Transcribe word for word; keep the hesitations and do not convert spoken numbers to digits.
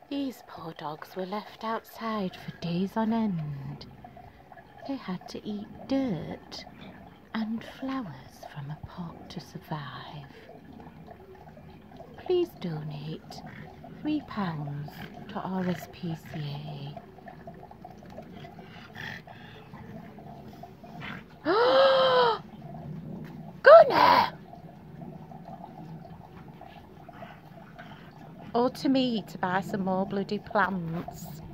These poor dogs were left outside for days on end. They had to eat dirt and flowers from a pot to survive. Please donate three pounds to R S P C A. Gunner! Or to me to buy some more bloody plants.